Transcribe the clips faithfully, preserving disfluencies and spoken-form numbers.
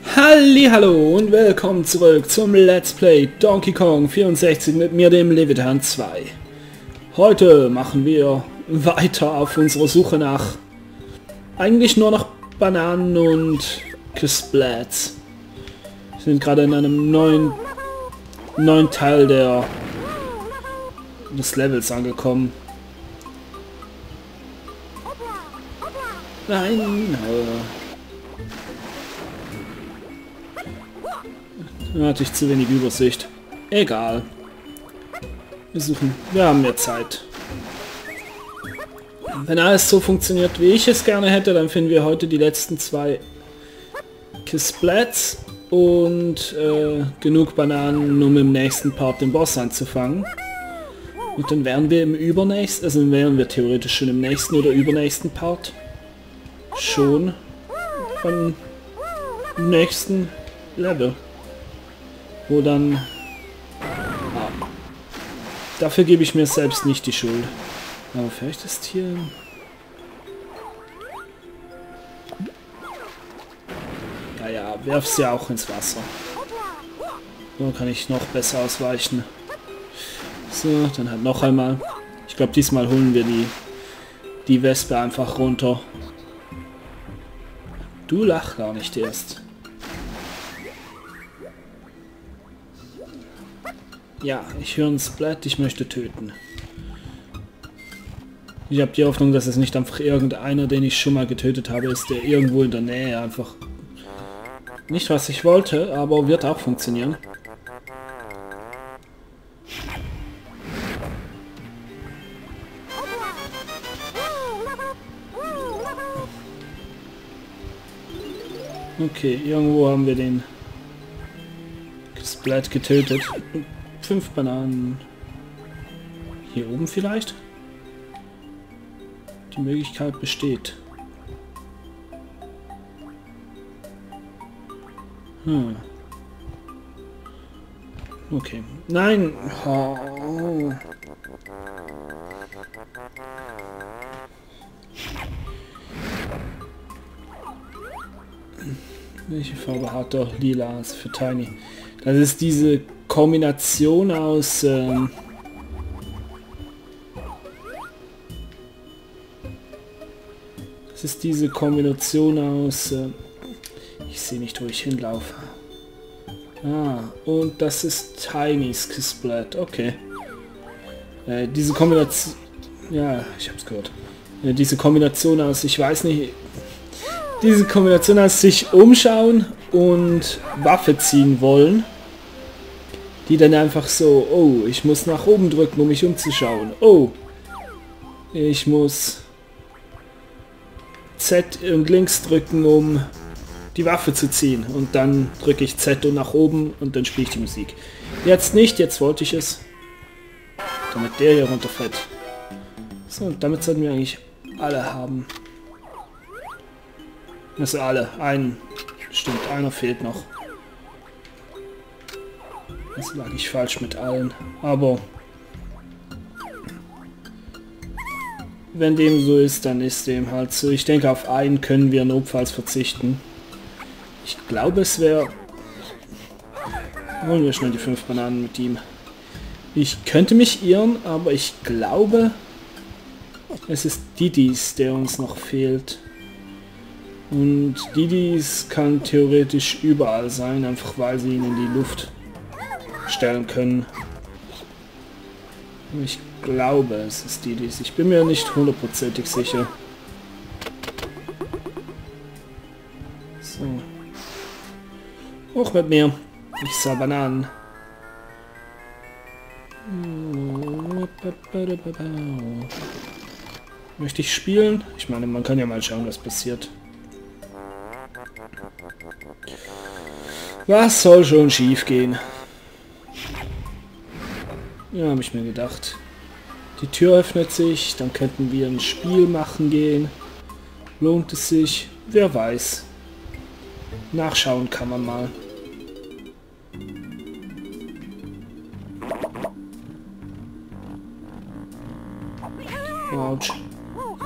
Hallihallo und willkommen zurück zum Let's Play Donkey Kong vierundsechzig mit mir, dem Leviathan zwei. Heute machen wir weiter auf unserer Suche nach eigentlich nur noch Bananen und Kisplats. Wir sind gerade in einem neuen neuen Teil der des Levels angekommen. Nein, da hatte ich zu wenig Übersicht. Egal. Wir suchen. Wir haben mehr Zeit. Wenn alles so funktioniert, wie ich es gerne hätte, dann finden wir heute die letzten zwei Kisplats und äh, genug Bananen, um im nächsten Part den Boss anzufangen. Und dann wären wir im übernächsten, also wären wir theoretisch schon im nächsten oder übernächsten Part schon beim nächsten Level. Wo dann... Ah, dafür gebe ich mir selbst nicht die Schuld. Aber vielleicht ist hier... Naja, werf's ja auch ins Wasser. So kann ich noch besser ausweichen. So, dann halt noch einmal. Ich glaube, diesmal holen wir die, die Wespe einfach runter. Du lach gar nicht erst. Ja, ich höre ein Splat, ich möchte töten. Ich habe die Hoffnung, dass es nicht einfach irgendeiner, den ich schon mal getötet habe, ist, der irgendwo in der Nähe einfach... Nicht, was ich wollte, aber wird auch funktionieren. Okay, irgendwo haben wir den Splat getötet. Fünf Bananen. Hier oben vielleicht? Die Möglichkeit besteht. Hm. Okay. Nein! Oh. Welche Farbe hat er? Lila ist für Tiny. Das ist diese Kombination aus... Ähm das ist diese Kombination aus... Äh ich sehe nicht, wo ich hinlaufe. Ah, und das ist Tiny's Kissplat. Okay. Äh, diese Kombination... Ja, ich hab's gehört. Äh, diese Kombination aus... Ich weiß nicht... Diese Kombination aus sich umschauen und Waffe ziehen wollen. Die dann einfach so, oh, ich muss nach oben drücken, um mich umzuschauen. Oh, ich muss Z und links drücken, um die Waffe zu ziehen. Und dann drücke ich Z und nach oben und dann spiele ich die Musik. Jetzt nicht, jetzt wollte ich es. Damit der hier runterfällt. So, und damit sollten wir eigentlich alle haben. Also alle. Ein. Stimmt, einer fehlt noch. Das lag ich falsch mit allen. Aber wenn dem so ist, dann ist dem halt so. Ich denke, auf einen können wir notfalls verzichten. Ich glaube, es wäre... Holen wir schnell die fünf Bananen mit ihm. Ich könnte mich irren, aber ich glaube, es ist Didis, der uns noch fehlt. Und Didis kann theoretisch überall sein, einfach weil sie ihn in die Luft stellen können. Ich glaube, es ist Didis. Ich bin mir nicht hundertprozentig sicher. So. Hoch mit mir. Ich sah Bananen. Möchte ich spielen? Ich meine, man kann ja mal schauen, was passiert. Was soll schon schief gehen? Ja, habe ich mir gedacht. Die Tür öffnet sich, dann könnten wir ein Spiel machen gehen. Lohnt es sich? Wer weiß. Nachschauen kann man mal. Autsch.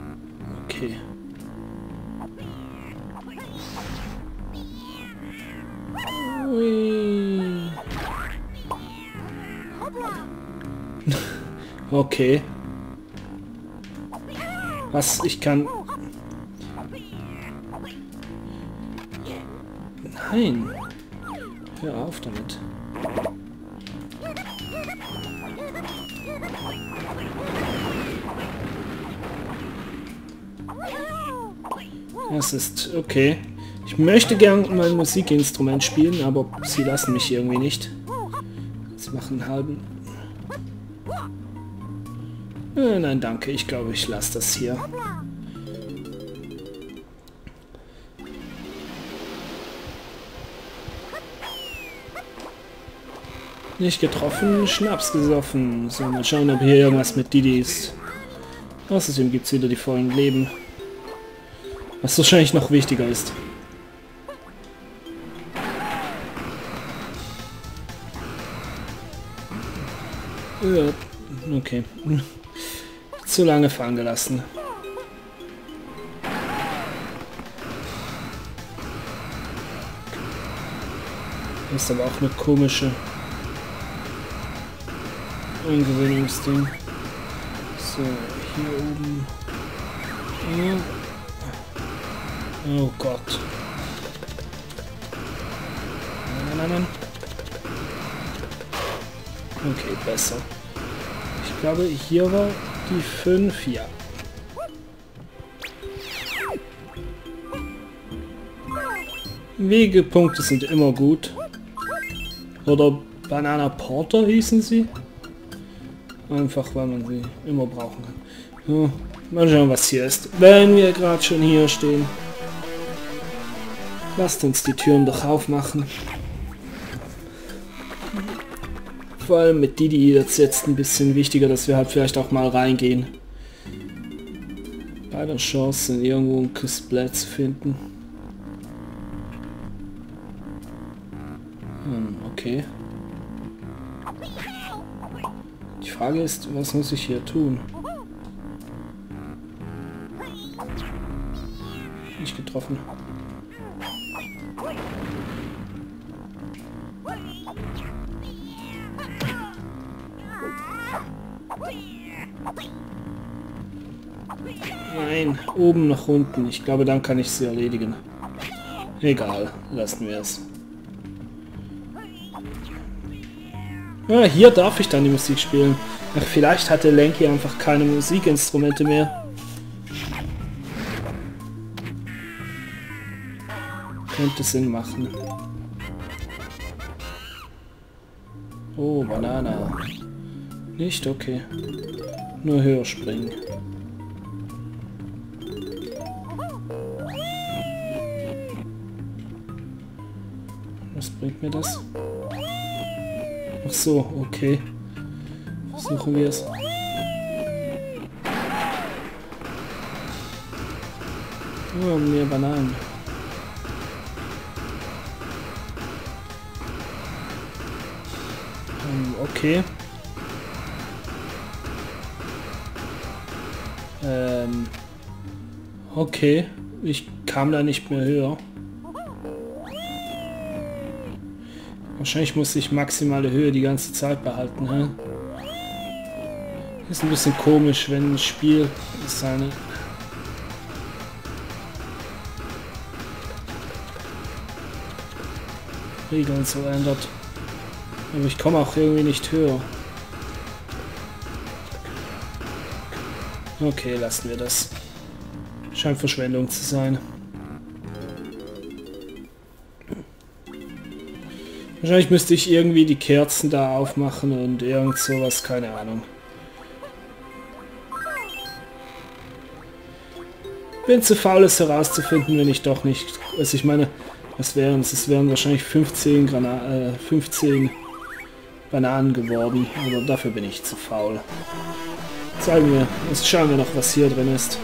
Okay. Okay. Was? Ich kann... Nein. Hör auf damit. Das ist okay. Ich möchte gern mein Musikinstrument spielen, aber sie lassen mich irgendwie nicht. Sie machen einen halben... Äh, nein, danke. Ich glaube, ich lasse das hier. Nicht getroffen, Schnaps gesoffen. So, mal schauen, ob hier irgendwas mit Didi ist. Außerdem gibt es wieder die vollen Leben. Was wahrscheinlich noch wichtiger ist. Ja, okay. Zu lange fahren gelassen. Das ist aber auch eine komische Eingewöhnungsding. So, hier oben. Ja. Oh Gott. Nein, nein, nein. Okay, besser. Ich glaube, hier war die fünf, ja. Wegepunkte sind immer gut. Oder Banana Porter hießen sie. Einfach, weil man sie immer brauchen kann. So, mal schauen, was hier ist. Wenn wir gerade schon hier stehen. Lasst uns die Türen doch aufmachen. Vor allem mit Didi wird es jetzt ein bisschen wichtiger, dass wir halt vielleicht auch mal reingehen. Bei der Chance, irgendwo ein Quizblät zu finden. Hm, okay. Die Frage ist, was muss ich hier tun? Nicht getroffen. Nein, oben nach unten. Ich glaube, dann kann ich sie erledigen. Egal, lassen wir es. Ja, hier darf ich dann die Musik spielen. Ach, vielleicht hatte Lanky einfach keine Musikinstrumente mehr. Könnte Sinn machen. Oh, Banana. Nicht? Okay. Nur höher springen. Was bringt mir das? Ach so, okay. Versuchen wir es. Oh, mehr Bananen. Ähm, okay. Ähm. Okay. Ich kam da nicht mehr höher. Wahrscheinlich muss ich maximale Höhe die ganze Zeit behalten. Hä? Ist ein bisschen komisch, wenn ein Spiel seine Regeln so ändert. Aber ich komme auch irgendwie nicht höher. Okay, lassen wir das. Scheint Verschwendung zu sein. Wahrscheinlich müsste ich irgendwie die Kerzen da aufmachen und irgend sowas, keine Ahnung. Bin zu faul, es herauszufinden, wenn ich doch nicht... Also ich meine, was wären es? Es wären wahrscheinlich fünfzehn, Grana äh, fünfzehn Bananen geworden, aber dafür bin ich zu faul. Zeigen wir, jetzt schauen wir noch, was hier drin ist.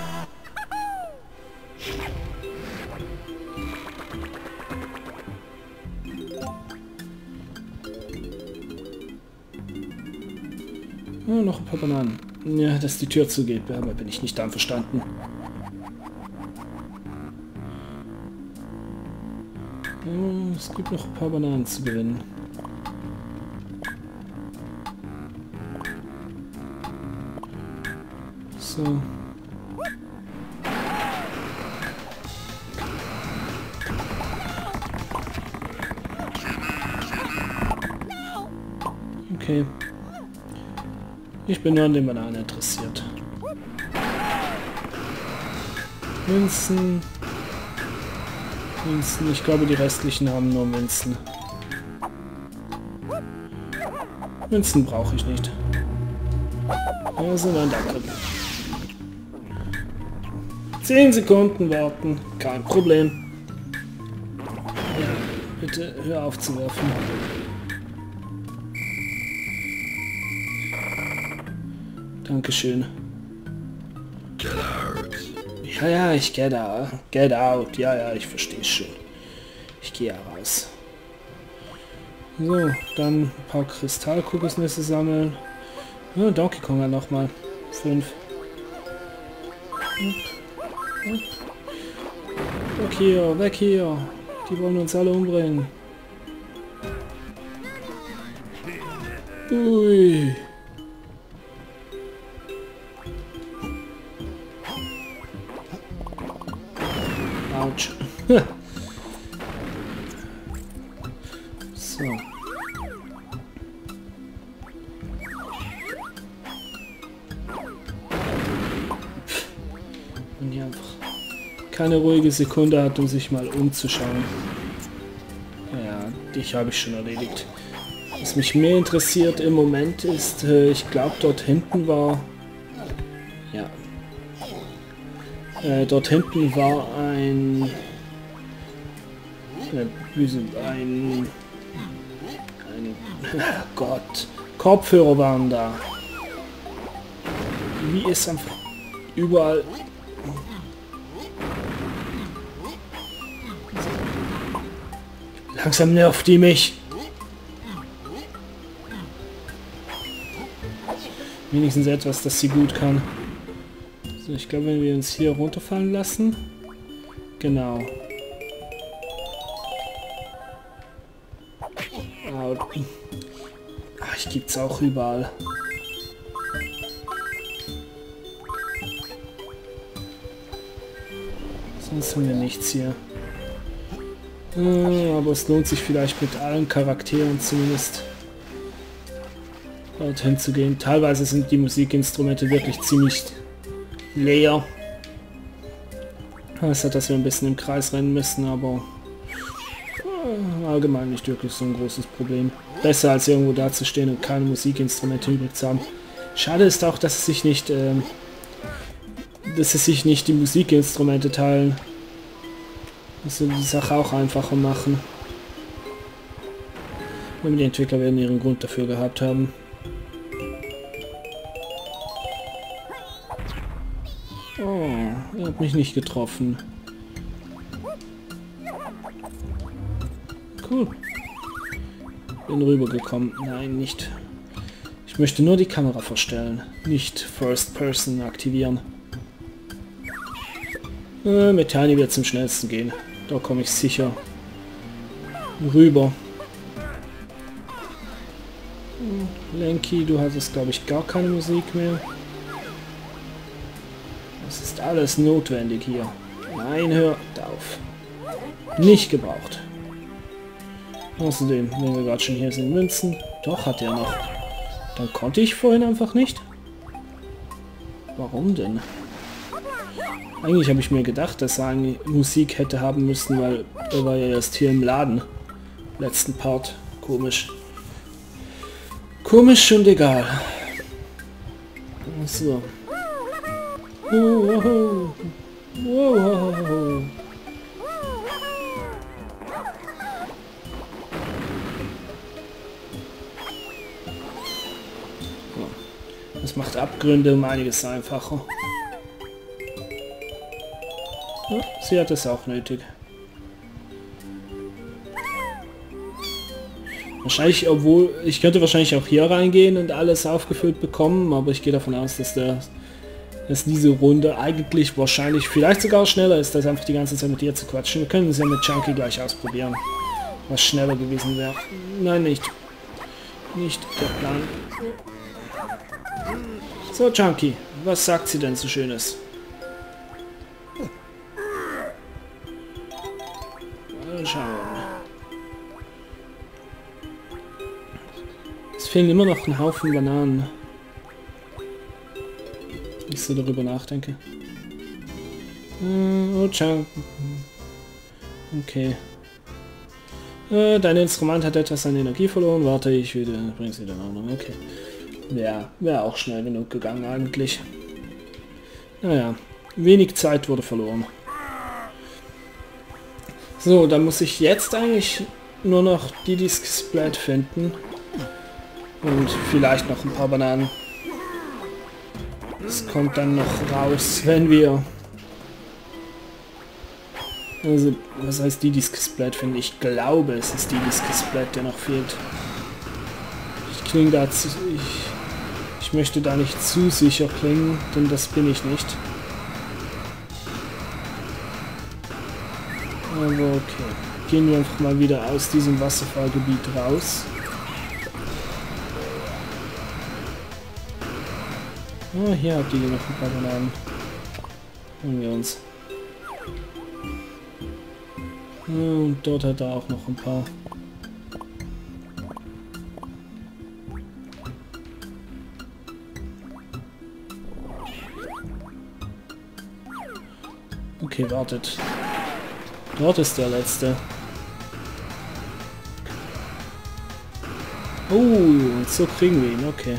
Oh, noch ein paar Bananen. Ja, dass die Tür zugeht, aber bin ich nicht einverstanden. Oh, es gibt noch ein paar Bananen zu gewinnen. So. Okay. Ich bin nur an den Bananen interessiert. Münzen. Münzen. Ich glaube, die restlichen haben nur Münzen. Münzen brauche ich nicht. Also nein, danke. Zehn Sekunden warten. Kein Problem. Ja, bitte hör auf zu werfen. Dankeschön. Ja, ja, ich get out. Get out. Ja, ja, ich verstehe schon. Ich gehe raus. So, dann ein paar Kristallkokosnüsse sammeln. Ja, Donkey Konga nochmal. Fünf. Weg hier, weg hier. Die wollen uns alle umbringen. Ui. Autsch. So. Und hier einfach keine ruhige Sekunde hat, um sich mal umzuschauen. Ja, dich habe ich schon erledigt. Was mich mehr interessiert im Moment ist, äh, ich glaube dort hinten war... Ja. Äh, dort hinten war ein... Äh, ein... ein... Oh Gott. Kopfhörer waren da. Wie ist einfach überall... Langsam nervt die mich. Wenigstens etwas, das sie gut kann. So, ich glaube, wenn wir uns hier runterfallen lassen. Genau. Ach, ich gibt's auch überall. Sonst haben wir nichts hier. Aber es lohnt sich vielleicht mit allen Charakteren zumindest dorthin zu gehen. Teilweise sind die Musikinstrumente wirklich ziemlich leer. Das hat, dass wir ein bisschen im Kreis rennen müssen, aber allgemein nicht wirklich so ein großes Problem. Besser als irgendwo dazustehen und keine Musikinstrumente übrig zu haben. Schade ist auch, dass es sich nicht, ähm, dass es sich nicht die Musikinstrumente teilen. Das würde die Sache auch einfacher machen. Und die Entwickler werden ihren Grund dafür gehabt haben. Oh, er hat mich nicht getroffen. Cool. Bin rübergekommen. Nein, nicht. Ich möchte nur die Kamera verstellen, nicht First Person aktivieren. Äh, mit Tiny wird es am schnellsten gehen. Da komme ich sicher rüber. Lenky, du hattest glaube ich gar keine Musik mehr. Das ist alles notwendig hier. Nein, hört auf. Nicht gebraucht. Außerdem, wenn wir gerade schon hier sind, Münzen. Doch, hat er noch. Dann konnte ich vorhin einfach nicht. Warum denn? Eigentlich habe ich mir gedacht, dass er eine Musik hätte haben müssen, weil er war ja erst hier im Laden. Letzten Part. Komisch. Komisch und egal. So. Wow. Wow. Das macht Abgründe um einiges einfacher. Ja, sie hat es auch nötig. Wahrscheinlich, obwohl, ich könnte wahrscheinlich auch hier reingehen und alles aufgefüllt bekommen, aber ich gehe davon aus, dass, der, dass diese Runde eigentlich wahrscheinlich vielleicht sogar schneller ist, als einfach die ganze Zeit mit ihr zu quatschen. Wir können es ja mit Chunky gleich ausprobieren, was schneller gewesen wäre. Nein, nicht. Nicht der Plan. So, Chunky, was sagt sie denn so Schönes? Mal schauen. Es fehlen immer noch ein Haufen Bananen. Wenn ich so darüber nachdenke. Oh, Chunky. Okay. Äh, dein Instrument hat etwas an Energie verloren. Warte, ich wieder, bring's wieder in Ordnung. Okay. Ja, wäre auch schnell genug gegangen eigentlich. Naja, wenig Zeit wurde verloren. So, dann muss ich jetzt eigentlich nur noch Diddy's Splat finden. Und vielleicht noch ein paar Bananen. Das kommt dann noch raus, wenn wir... Also, was heißt Diddy's Splat finden? Ich glaube, es ist Diddy's Splat, der noch fehlt. Ich klinge dazu... Ich, ich möchte da nicht zu sicher klingen, denn das bin ich nicht. Aber okay. Gehen wir einfach mal wieder aus diesem Wasserfallgebiet raus. Oh, hier habt ihr noch ein paar Bananen. Holen wir uns. Und dort hat er auch noch ein paar. Okay, wartet. Dort ist der letzte. Oh, und so kriegen wir ihn, okay.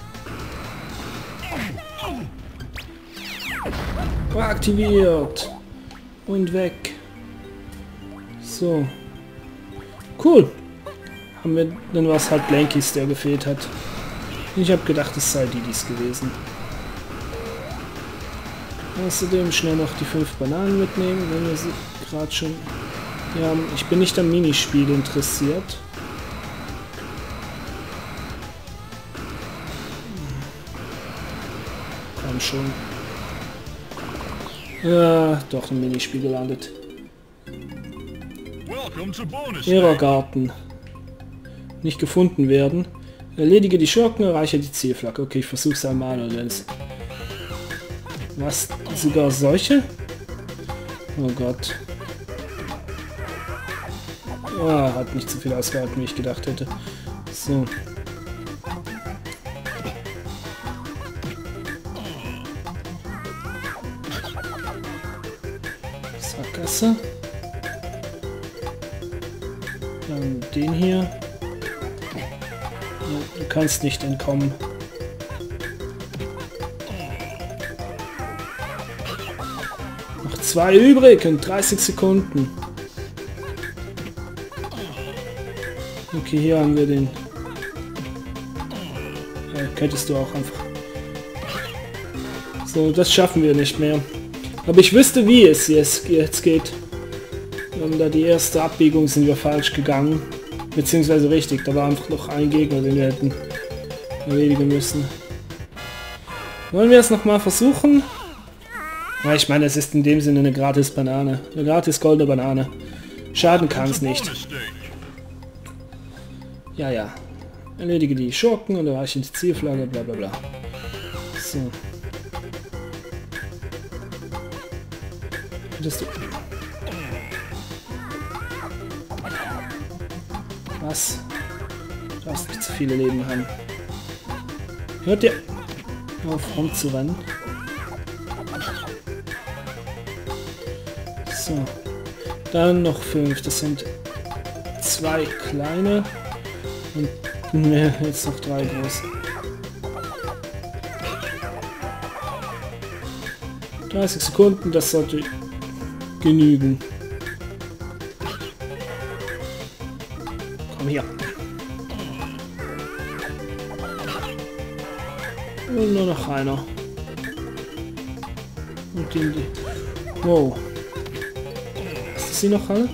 Aktiviert. Und weg. So. Cool. Haben wir, dann war es halt Blankys, der gefehlt hat. Ich habe gedacht, es sei Diddy's gewesen. Außerdem schnell noch die fünf Bananen mitnehmen, wenn wir sie gerade schon... Ja, ich bin nicht am Minispiel interessiert. Komm schon. Ja, doch ein Minispiel gelandet. Lehrergarten. Nicht gefunden werden. Erledige die Schurken, erreiche die Zielflagge. Okay, ich versuch's einmal, oder ist... Was? Sogar solche? Oh Gott. Oh, hat nicht so viel ausgehalten, wie ich gedacht hätte. So. Sackgasse. Dann den hier. Ja, du kannst nicht entkommen. Noch zwei übrig und dreißig Sekunden. Okay, hier haben wir den. Ja, könntest du auch einfach. So, das schaffen wir nicht mehr. Aber ich wüsste, wie es jetzt, jetzt geht. Und da die erste Abbiegung sind wir falsch gegangen. Beziehungsweise richtig, da war einfach noch ein Gegner, den wir hätten erledigen müssen. Wollen wir es nochmal versuchen? Ja, ich meine, es ist in dem Sinne eine gratis Banane. Eine gratis goldene Banane. Schaden kann es nicht. Ja, ja. Erledige die Schurken und erreiche die Zielflagge, bla bla bla. So. Hättest du... Was? Du darfst nicht zu viele Leben haben. Hört ihr auf rumzurennen? So. Dann noch fünf. Das sind zwei kleine. Und mehr, jetzt noch drei groß. dreißig Sekunden, das sollte genügen. Komm hier. Und nur noch einer. Und den, die... Wow. Ist das sie noch alle?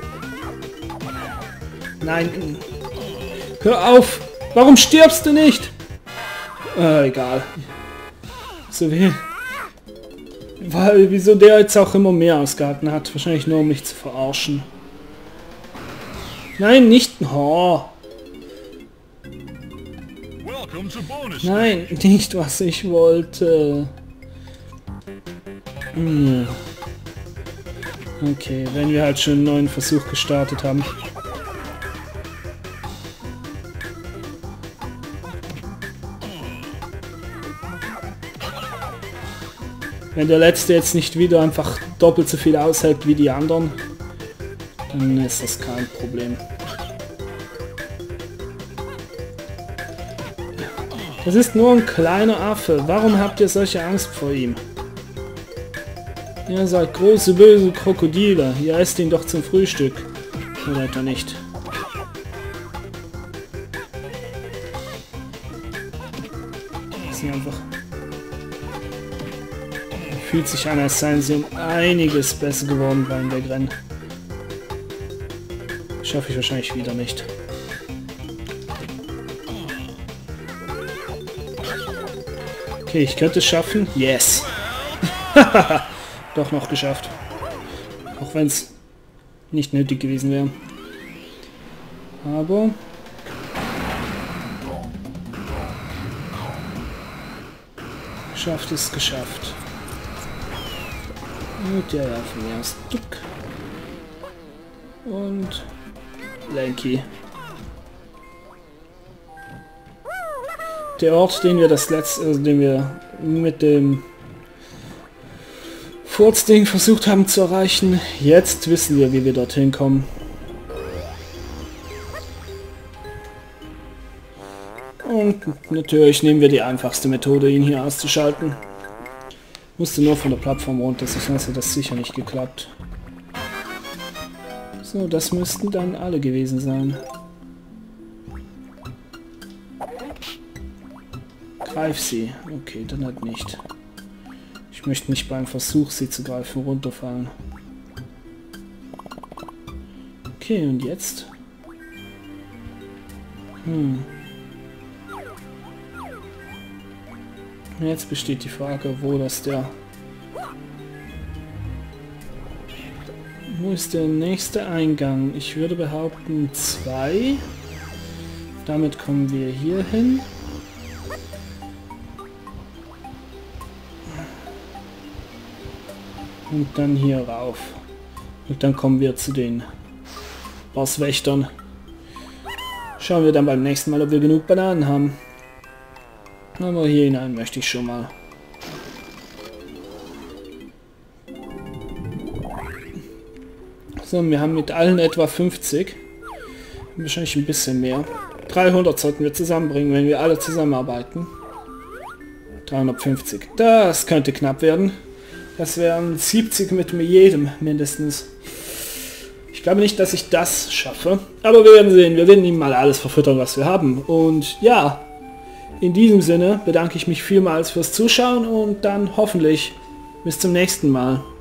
Nein. Hör auf! Warum stirbst du nicht? Äh, egal. So wie... Weil, wieso der jetzt auch immer mehr ausgehalten hat. Wahrscheinlich nur, um mich zu verarschen. Nein, nicht... Oh. Nein, nicht was ich wollte. Hm. Okay, wenn wir halt schon einen neuen Versuch gestartet haben. Wenn der letzte jetzt nicht wieder einfach doppelt so viel aushält wie die anderen, dann ist das kein Problem. Das ist nur ein kleiner Affe. Warum habt ihr solche Angst vor ihm? Ihr seid große böse Krokodile. Ihr esst ihn doch zum Frühstück. Oder etwa nicht? Das sind einfach... Fühlt sich an, als seien sie um einiges besser geworden beim Wegrennen. Schaffe ich wahrscheinlich wieder nicht. Okay, ich könnte es schaffen. Yes! Doch noch geschafft. Auch wenn es nicht nötig gewesen wäre. Aber... Schafft es geschafft. Und ja, ja, von mir aus Duck. Und Lanky. Der Ort, den wir das letzte, also den wir mit dem Furzding versucht haben zu erreichen. Jetzt wissen wir, wie wir dorthin kommen. Und natürlich nehmen wir die einfachste Methode, ihn hier auszuschalten. Musste nur von der Plattform runter, sonst hätte das sicher nicht geklappt. So, das müssten dann alle gewesen sein. Greif sie. Okay, dann halt nicht. Ich möchte nicht beim Versuch, sie zu greifen, runterfallen. Okay, und jetzt? Hm. Jetzt besteht die Frage, wo das der... Wo ist der nächste Eingang? Ich würde behaupten zwei. Damit kommen wir hier hin. Und dann hier rauf. Und dann kommen wir zu den Bosswächtern. Schauen wir dann beim nächsten Mal, ob wir genug Bananen haben. Aber hier hinein möchte ich schon mal. So, wir haben mit allen etwa fünfzig. Wahrscheinlich ein bisschen mehr. dreihundert sollten wir zusammenbringen, wenn wir alle zusammenarbeiten. dreihundertfünfzig. Das könnte knapp werden. Das wären siebzig mit jedem mindestens. Ich glaube nicht, dass ich das schaffe. Aber wir werden sehen. Wir werden ihm mal alles verfüttern, was wir haben. Und ja... In diesem Sinne bedanke ich mich vielmals fürs Zuschauen und dann hoffentlich bis zum nächsten Mal.